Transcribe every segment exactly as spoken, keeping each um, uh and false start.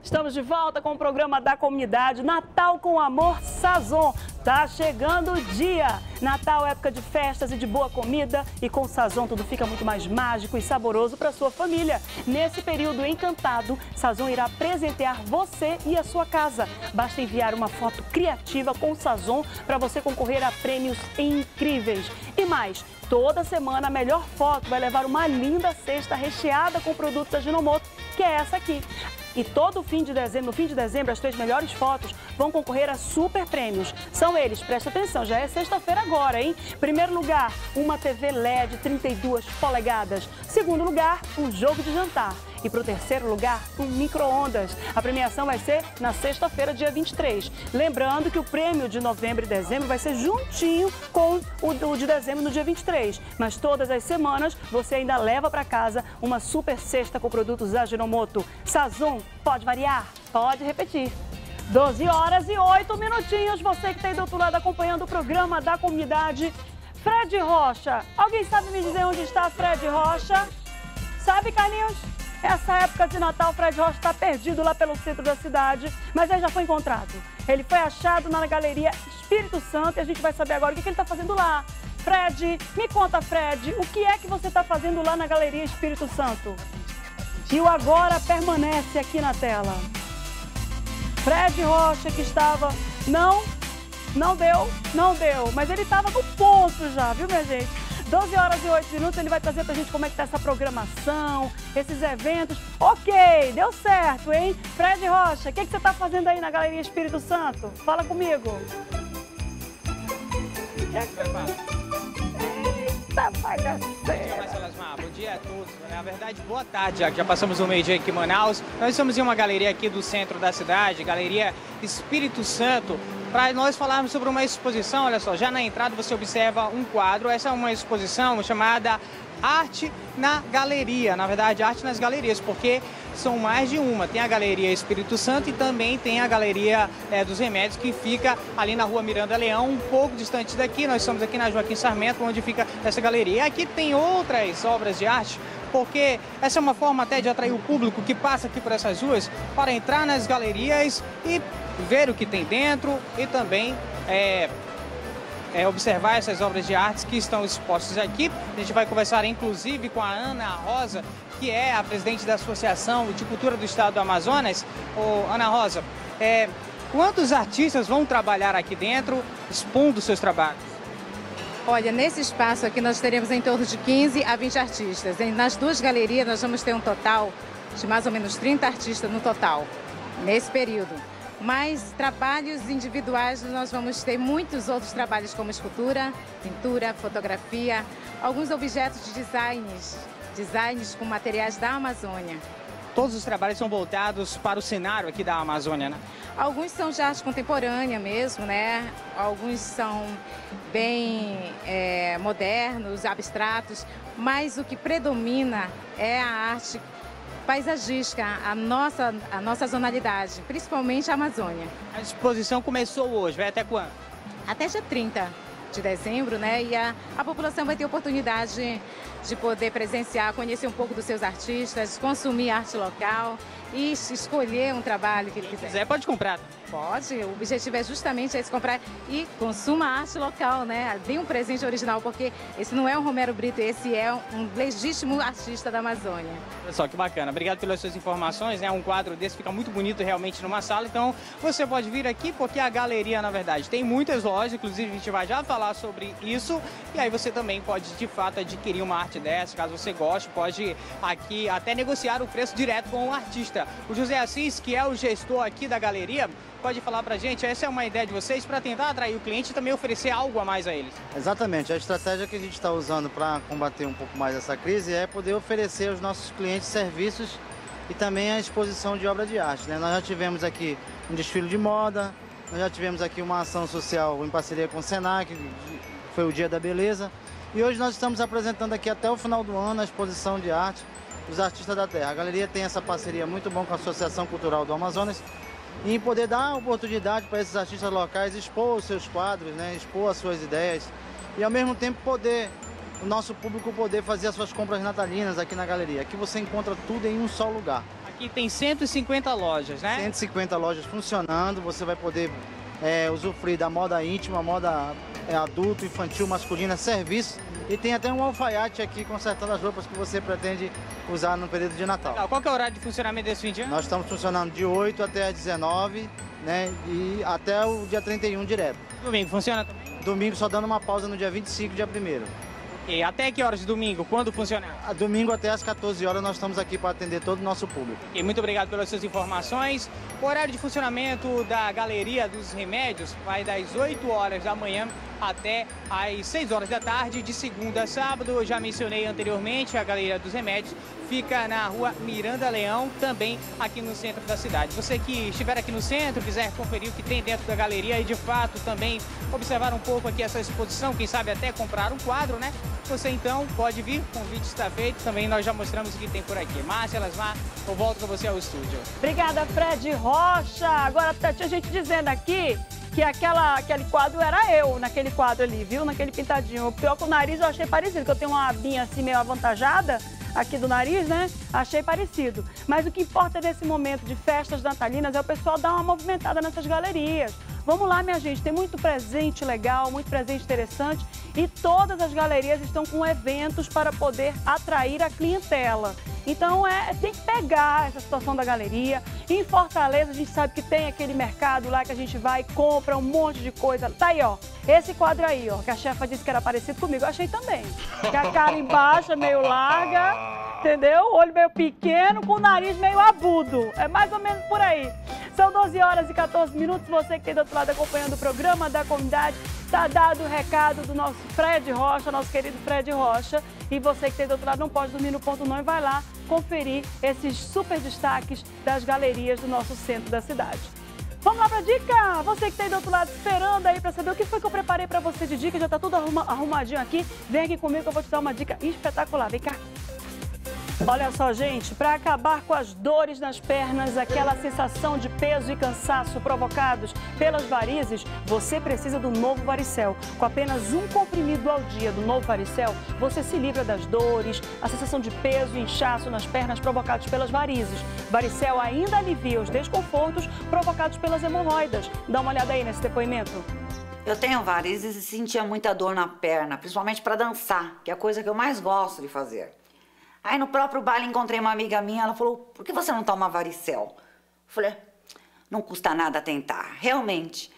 Estamos de volta com o programa da comunidade Natal com Amor Sazon. Tá chegando o dia. Natal é época de festas e de boa comida e com Sazon tudo fica muito mais mágico e saboroso para sua família. Nesse período encantado, Sazon irá presentear você e a sua casa. Basta enviar uma foto criativa com Sazon para você concorrer a prêmios incríveis. E mais, toda semana a melhor foto vai levar uma linda cesta recheada com produtos da Ajinomoto, que é essa aqui. E todo fim de dezembro, no fim de dezembro, as três melhores fotos vão concorrer a super prêmios. São eles, presta atenção, já é sexta-feira agora, hein? Primeiro lugar, uma T V L E D trinta e duas polegadas. Segundo lugar, um jogo de jantar. E para o terceiro lugar, um micro-ondas. A premiação vai ser na sexta-feira, dia vinte e três. Lembrando que o prêmio de novembro e dezembro vai ser juntinho com o de dezembro no dia vinte e três. Mas todas as semanas você ainda leva para casa uma super cesta com produtos Ajinomoto. Sazon, pode variar? Pode repetir. doze horas e oito minutinhos. Você que está aí do outro lado acompanhando o programa da comunidade. Fred Rocha. Alguém sabe me dizer onde está Fred Rocha? Sabe, Carlinhos? Essa época de Natal, Fred Rocha está perdido lá pelo centro da cidade, mas ele já foi encontrado. Ele foi achado na Galeria Espírito Santo e a gente vai saber agora o que ele está fazendo lá. Fred, me conta, Fred, o que é que você está fazendo lá na Galeria Espírito Santo? E o agora permanece aqui na tela. Fred Rocha que estava... Não, não deu, não deu, mas ele estava no ponto já, viu, minha gente? doze horas e oito minutos, ele vai trazer pra gente como é que tá essa programação, esses eventos. Ok, deu certo, hein? Fred Rocha, o que, que você tá fazendo aí na Galeria Espírito Santo? Fala comigo. Eita, bagaceira. Bom dia a todos. Na verdade, boa tarde, já que já passamos o meio-dia aqui em Manaus. Nós estamos em uma galeria aqui do centro da cidade, Galeria Espírito Santo, para nós falarmos sobre uma exposição. Olha só, já na entrada você observa um quadro. Essa é uma exposição chamada Arte na Galeria. Na verdade, Arte nas Galerias, porque são mais de uma. Tem a Galeria Espírito Santo e também tem a Galeria é, dos Remédios, que fica ali na Rua Miranda Leão, um pouco distante daqui. Nós estamos aqui na Joaquim Sarmento, onde fica essa galeria. E aqui tem outras obras de arte, porque essa é uma forma até de atrair o público que passa aqui por essas ruas para entrar nas galerias e ver o que tem dentro e também é, é, observar essas obras de arte que estão expostas aqui. A gente vai conversar inclusive com a Ana Rosa, que é a presidente da Associação de Cultura do Estado do Amazonas. Ô, Ana Rosa, é, quantos artistas vão trabalhar aqui dentro expondo seus trabalhos? Olha, nesse espaço aqui nós teremos em torno de quinze a vinte artistas. Nas duas galerias nós vamos ter um total de mais ou menos trinta artistas no total, nesse período. Mas trabalhos individuais nós vamos ter muitos outros trabalhos como escultura, pintura, fotografia, alguns objetos de designs, designs com materiais da Amazônia. Todos os trabalhos são voltados para o cenário aqui da Amazônia, né? Alguns são de arte contemporânea mesmo, né? Alguns são bem é, modernos, abstratos, mas o que predomina é a arte paisagística, a nossa, a nossa zonalidade, principalmente a Amazônia. A exposição começou hoje, vai até quando? Até dia trinta de dezembro, né? E a, a população vai ter oportunidade de poder presenciar, conhecer um pouco dos seus artistas, consumir arte local e escolher um trabalho que ele quiser. Se quiser, pode comprar. Pode, o objetivo é justamente esse, comprar e consuma arte local, né? Dê um presente original, porque esse não é um Romero Brito, esse é um legítimo artista da Amazônia. Olha só que bacana, obrigado pelas suas informações, né? Um quadro desse fica muito bonito realmente numa sala, então você pode vir aqui porque a galeria, na verdade, tem muitas lojas, inclusive a gente vai já falar sobre isso, e aí você também pode, de fato, adquirir uma arte dessa, caso você goste, pode aqui até negociar o preço direto com o artista. O José Assis, que é o gestor aqui da galeria, pode falar pra gente, essa é uma ideia de vocês para tentar atrair o cliente e também oferecer algo a mais a eles? Exatamente, a estratégia que a gente está usando para combater um pouco mais essa crise é poder oferecer aos nossos clientes serviços e também a exposição de obra de arte, né? Nós já tivemos aqui um desfile de moda, nós já tivemos aqui uma ação social em parceria com o Senac, que foi o Dia da Beleza, e hoje nós estamos apresentando aqui até o final do ano a exposição de arte dos artistas da terra. A galeria tem essa parceria muito bom com a Associação Cultural do Amazonas e poder dar oportunidade para esses artistas locais expor os seus quadros, né, expor as suas ideias e ao mesmo tempo poder, o nosso público poder fazer as suas compras natalinas aqui na galeria. Aqui você encontra tudo em um só lugar. Aqui tem cento e cinquenta lojas, né? cento e cinquenta lojas funcionando, você vai poder é, usufruir da moda íntima, moda é, adulto, infantil, masculina, serviço. E tem até um alfaiate aqui consertando as roupas que você pretende usar no período de Natal. Legal. Qual que é o horário de funcionamento desse fim de ano? Nós estamos funcionando de oito até às dezenove, né? E até o dia trinta e um direto. Domingo funciona também? Domingo só dando uma pausa no dia vinte e cinco, dia primeiro. E até que horas de domingo? Quando funciona? A domingo até às quatorze horas nós estamos aqui para atender todo o nosso público. E muito obrigado pelas suas informações. O horário de funcionamento da Galeria dos Remédios vai das oito horas da manhã até às seis horas da tarde, de segunda a sábado. Eu já mencionei anteriormente, a Galeria dos Remédios fica na rua Miranda Leão, também aqui no centro da cidade. Você que estiver aqui no centro, quiser conferir o que tem dentro da galeria e de fato também observar um pouco aqui essa exposição, quem sabe até comprar um quadro, né? Você então pode vir, o convite está feito, também nós já mostramos o que tem por aqui. Márcia Lasmar, eu volto com você ao estúdio. Obrigada, Fred Rocha. Agora tinha gente dizendo aqui que aquela, aquele quadro era eu, naquele quadro ali, viu? Naquele pintadinho. O pior que o nariz eu achei parecido, porque eu tenho uma abinha assim meio avantajada aqui do nariz, né? Achei parecido. Mas o que importa nesse momento de festas natalinas é o pessoal dar uma movimentada nessas galerias. Vamos lá, minha gente, tem muito presente legal, muito presente interessante e todas as galerias estão com eventos para poder atrair a clientela. Então, é, tem que pegar essa situação da galeria. Em Fortaleza, a gente sabe que tem aquele mercado lá que a gente vai e compra um monte de coisa. Tá aí, ó. Esse quadro aí, ó, que a chefa disse que era parecido comigo. Eu achei também. Que a cara embaixo é meio larga, entendeu? O olho meio pequeno, com o nariz meio agudo. É mais ou menos por aí. São doze horas e quatorze minutos. Você que tem do outro lado acompanhando o programa da comunidade, tá dado o recado do nosso Fred Rocha, nosso querido Fred Rocha. E você que tem do outro lado não pode dormir no ponto não e vai lá conferir esses super destaques das galerias do nosso centro da cidade. Vamos lá para a dica! Você que tem do outro lado esperando aí para saber o que foi que eu preparei para você de dica, já tá tudo arruma, arrumadinho aqui. Vem aqui comigo que eu vou te dar uma dica espetacular. Vem cá! Olha só, gente, para acabar com as dores nas pernas, aquela sensação de peso e cansaço provocados pelas varizes, você precisa do Novo Varicel. Com apenas um comprimido ao dia do Novo Varicel, você se livra das dores, a sensação de peso e inchaço nas pernas provocados pelas varizes. Varicel ainda alivia os desconfortos provocados pelas hemorroidas. Dá uma olhada aí nesse depoimento. Eu tenho varizes e sentia muita dor na perna, principalmente para dançar, que é a coisa que eu mais gosto de fazer. Aí no próprio baile encontrei uma amiga minha, ela falou, por que você não toma Varicel? Eu falei, não custa nada tentar. Realmente,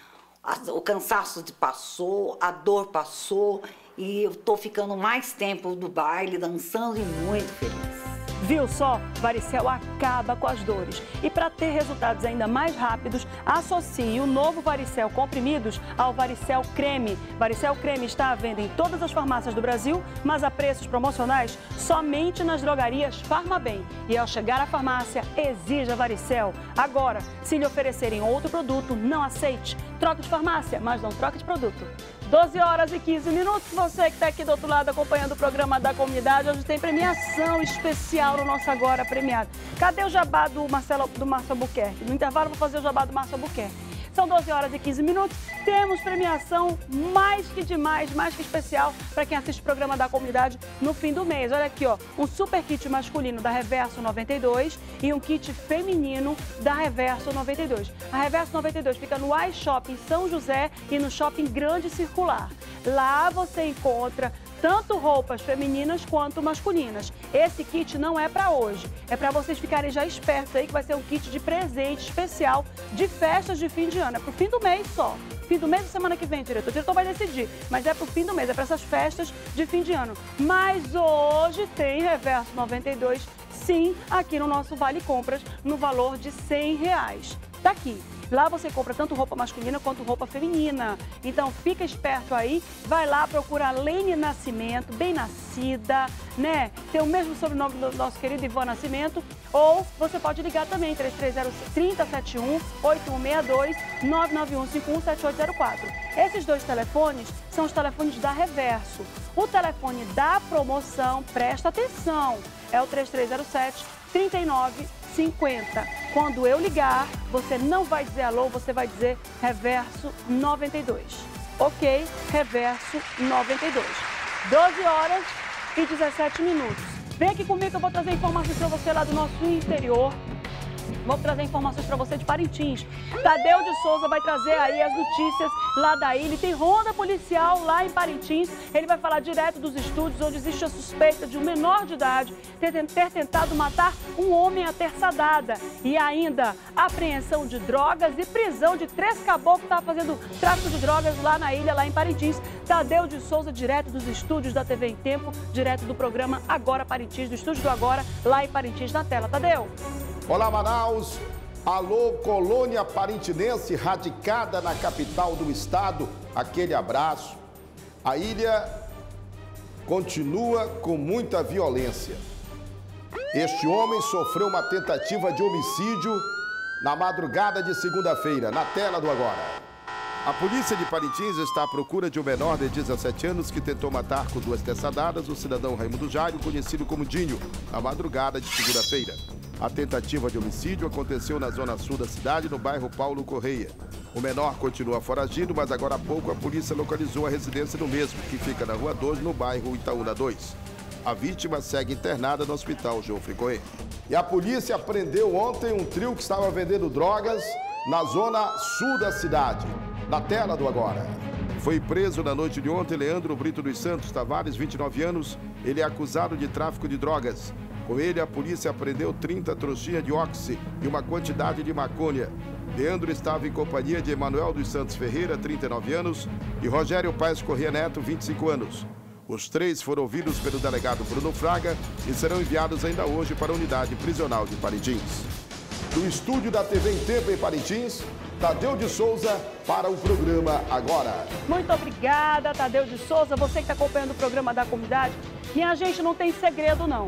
a, o cansaço passou, a dor passou e eu tô ficando mais tempo do baile, dançando e muito feliz. Viu só? Varicel acaba com as dores. E para ter resultados ainda mais rápidos, associe o novo Varicel Comprimidos ao Varicel Creme. Varicel Creme está à venda em todas as farmácias do Brasil, mas a preços promocionais somente nas drogarias Farmabem. E ao chegar à farmácia, exija Varicel. Agora, se lhe oferecerem outro produto, não aceite. Troque de farmácia, mas não troque de produto. doze horas e quinze minutos, você que está aqui do outro lado acompanhando o programa da comunidade, hoje tem premiação especial no nosso Agora Premiado. Cadê o jabá do Marcelo, do Márcio Albuquerque? No intervalo vou fazer o jabá do Márcio Albuquerque. São doze horas e quinze minutos, temos premiação mais que demais, mais que especial para quem assiste o programa da comunidade no fim do mês. Olha aqui, ó, um super kit masculino da Reverso noventa e dois e um kit feminino da Reverso noventa e dois. A Reverso noventa e dois fica no iShopping São José e no Shopping Grande Circular. Lá você encontra tanto roupas femininas quanto masculinas. Esse kit não é para hoje, é para vocês ficarem já espertos aí que vai ser um kit de presente especial de festas de fim de ano. É pro fim do mês só. Fim do mês ou semana que vem, diretor? O diretor vai decidir, mas é pro fim do mês, é para essas festas de fim de ano. Mas hoje tem Reverso noventa e dois, sim, aqui no nosso Vale Compras, no valor de cem reais. Tá aqui. Lá você compra tanto roupa masculina quanto roupa feminina. Então fica esperto aí, vai lá procurar Lene Nascimento, bem nascida, né? Tem o mesmo sobrenome do nosso querido Ivan Nascimento. Ou você pode ligar também, três três zero, três zero sete um, oito um seis dois, nove nove um cinco um sete oito zero quatro. Esses dois telefones são os telefones da Reverso. O telefone da promoção, presta atenção, é o três três zero sete, três nove cinquenta. Quando eu ligar, você não vai dizer alô, você vai dizer Reverso noventa e dois. Ok? Reverso noventa e dois. doze horas e dezessete minutos. Vem aqui comigo que eu vou trazer informações para você lá do nosso interior. Vou trazer informações para você de Parintins. Tadeu de Souza vai trazer aí as notícias lá da ilha. Tem ronda policial lá em Parintins. Ele vai falar direto dos estúdios onde existe a suspeita de um menor de idade ter, ter tentado matar um homem à terçadada. E ainda apreensão de drogas e prisão de três caboclos que estavam fazendo tráfico de drogas lá na ilha, lá em Parintins. Tadeu de Souza, direto dos estúdios da T V em Tempo, direto do programa Agora Parintins, do estúdio do Agora, lá em Parintins, na tela. Tadeu. Olá, Manaus. Alô, colônia parintinense radicada na capital do estado. Aquele abraço. A ilha continua com muita violência. Este homem sofreu uma tentativa de homicídio na madrugada de segunda-feira, na tela do Agora. A polícia de Parintins está à procura de um menor de dezessete anos que tentou matar com duas terçadadas o cidadão Raimundo Jairo, conhecido como Dinho, na madrugada de segunda-feira. A tentativa de homicídio aconteceu na zona sul da cidade, no bairro Paulo Correia. O menor continua foragido, mas agora há pouco a polícia localizou a residência do mesmo, que fica na Rua doze, no bairro Itaúna dois. A vítima segue internada no hospital Geoffrey Cohen. E a polícia prendeu ontem um trio que estava vendendo drogas na zona sul da cidade. Na tela do Agora. Foi preso na noite de ontem Leandro Brito dos Santos Tavares, vinte e nove anos. Ele é acusado de tráfico de drogas. Com ele, a polícia apreendeu trinta trouxinhas de óxido e uma quantidade de maconha. Leandro estava em companhia de Emanuel dos Santos Ferreira, trinta e nove anos, e Rogério Paes Corrêa Neto, vinte e cinco anos. Os três foram ouvidos pelo delegado Bruno Fraga e serão enviados ainda hoje para a unidade prisional de Parintins. Do estúdio da T V em Tempo em Parintins, Tadeu de Souza para o programa Agora. Muito obrigada, Tadeu de Souza. Você que está acompanhando o programa da comunidade. Minha gente, não tem segredo, não.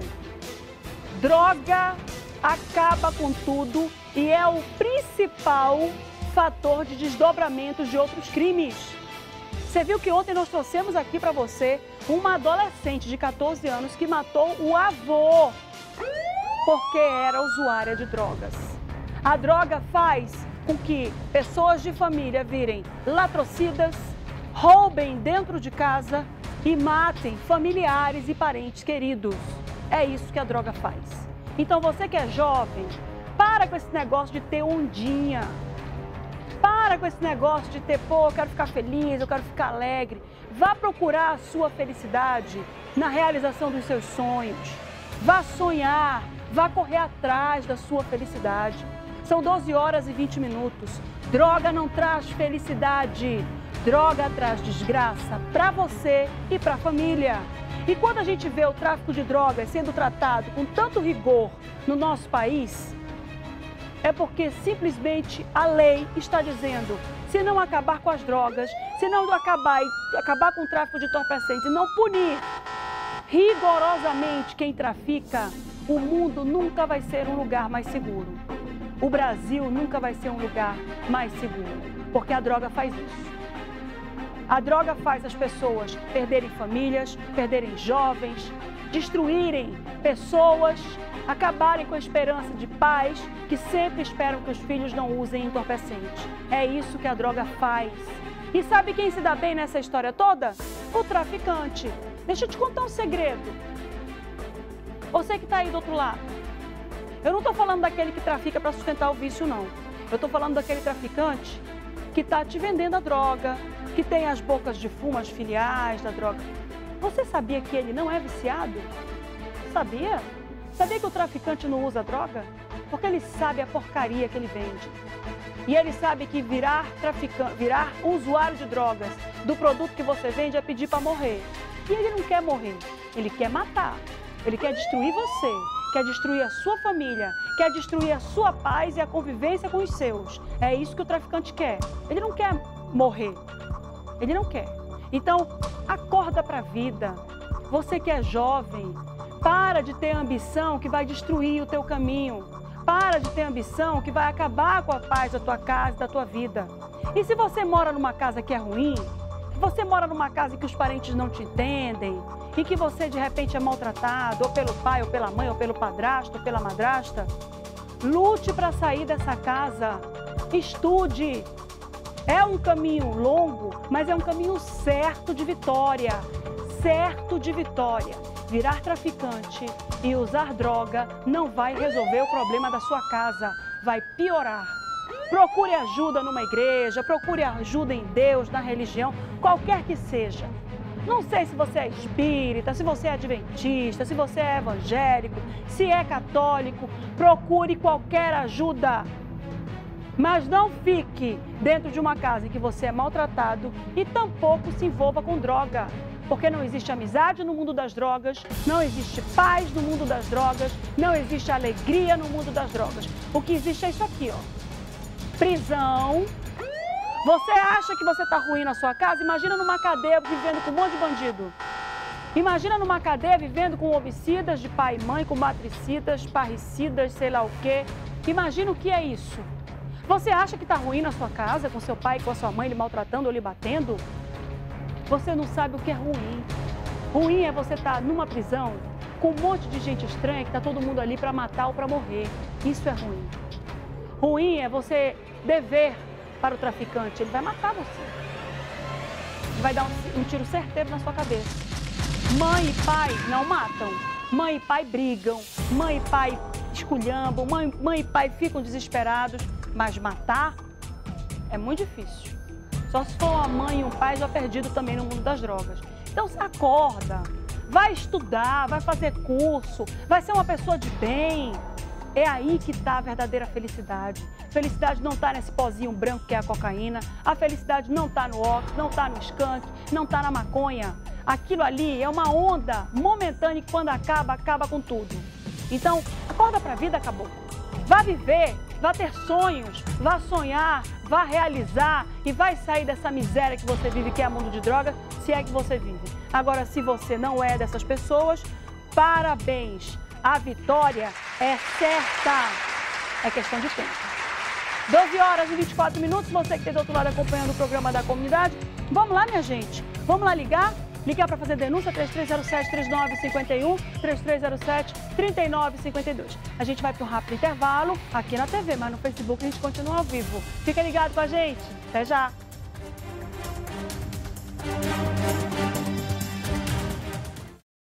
Droga acaba com tudo e é o principal fator de desdobramento de outros crimes. Você viu que ontem nós trouxemos aqui para você uma adolescente de quatorze anos que matou o avô porque era usuária de drogas. A droga faz com que pessoas de família virem latrocidas, roubem dentro de casa e matem familiares e parentes queridos. É isso que a droga faz. Então você que é jovem, para com esse negócio de ter ondinha. Para com esse negócio de ter, pô, eu quero ficar feliz, eu quero ficar alegre. Vá procurar a sua felicidade na realização dos seus sonhos. Vá sonhar, vá correr atrás da sua felicidade. São doze horas e vinte minutos. Droga não traz felicidade. Droga traz desgraça para você e para a família. E quando a gente vê o tráfico de drogas sendo tratado com tanto rigor no nosso país, é porque simplesmente a lei está dizendo, se não acabar com as drogas, se não acabar, acabar com o tráfico de entorpecentes e não punir rigorosamente quem trafica, o mundo nunca vai ser um lugar mais seguro. O Brasil nunca vai ser um lugar mais seguro, porque a droga faz isso. A droga faz as pessoas perderem famílias, perderem jovens, destruírem pessoas, acabarem com a esperança de pais que sempre esperam que os filhos não usem entorpecentes. É isso que a droga faz. E sabe quem se dá bem nessa história toda? O traficante. Deixa eu te contar um segredo. Você que está aí do outro lado. Eu não estou falando daquele que trafica para sustentar o vício, não. Eu estou falando daquele traficante que está te vendendo a droga, que tem as bocas de fumo, as filiais da droga. Você sabia que ele não é viciado? Sabia? Sabia que o traficante não usa droga? Porque ele sabe a porcaria que ele vende. E ele sabe que virar traficante, virar usuário de drogas do produto que você vende é pedir para morrer. E ele não quer morrer, ele quer matar. Ele quer destruir você, quer destruir a sua família, quer destruir a sua paz e a convivência com os seus. É isso que o traficante quer. Ele não quer morrer. Ele não quer. Então, acorda para a vida. Você que é jovem, para de ter ambição que vai destruir o teu caminho. Para de ter ambição que vai acabar com a paz da tua casa, da tua vida. E se você mora numa casa que é ruim, você mora numa casa que os parentes não te entendem, e que você de repente é maltratado, ou pelo pai, ou pela mãe, ou pelo padrasto, ou pela madrasta, lute para sair dessa casa. Estude. É um caminho longo, mas é um caminho certo de vitória. Certo de vitória. virar traficante e usar droga não vai resolver o problema da sua casa, vai piorar. Procure ajuda numa igreja, procure ajuda em Deus, na religião, qualquer que seja. Não sei se você é espírita, se você é adventista, se você é evangélico, se é católico, procure qualquer ajuda. Mas não fique dentro de uma casa em que você é maltratado e tampouco se envolva com droga. Porque não existe amizade no mundo das drogas, não existe paz no mundo das drogas, não existe alegria no mundo das drogas. O que existe é isso aqui, ó. Prisão. Você acha que você está ruim na sua casa? Imagina numa cadeia vivendo com um monte de bandido. Imagina numa cadeia vivendo com homicidas de pai e mãe, com matricidas, parricidas, sei lá o quê. Imagina o que é isso. Você acha que está ruim na sua casa, com seu pai, com a sua mãe, lhe maltratando ou lhe batendo? Você não sabe o que é ruim. Ruim é você estar numa prisão com um monte de gente estranha que está todo mundo ali para matar ou para morrer. Isso é ruim. Ruim é você dever para o traficante. Ele vai matar você. Ele vai dar um, um tiro certeiro na sua cabeça. Mãe e pai não matam. Mãe e pai brigam. Mãe e pai esculhambam. Mãe, mãe e pai ficam desesperados. Mas matar é muito difícil. Só se for uma mãe e um pai já perdido também no mundo das drogas. Então, se acorda, vai estudar, vai fazer curso, vai ser uma pessoa de bem. É aí que está a verdadeira felicidade. Felicidade não está nesse pozinho branco que é a cocaína. A felicidade não está no óxido, não está no skunk, não está na maconha. Aquilo ali é uma onda momentânea que quando acaba, acaba com tudo. Então, acorda para a vida, acabou. Vá viver, vá ter sonhos, vá sonhar, vá realizar e vai sair dessa miséria que você vive, que é o mundo de drogas, se é que você vive. Agora, se você não é dessas pessoas, parabéns. A vitória é certa. É questão de tempo. doze horas e vinte e quatro minutos, você que está do outro lado acompanhando o programa da comunidade. Vamos lá, minha gente. Vamos lá ligar? Ligar para fazer denúncia, três três zero sete, três nove cinco um, três três zero sete, três nove cinco dois. A gente vai para um rápido intervalo aqui na T V, mas no Facebook a gente continua ao vivo. Fica ligado com a gente. Até já.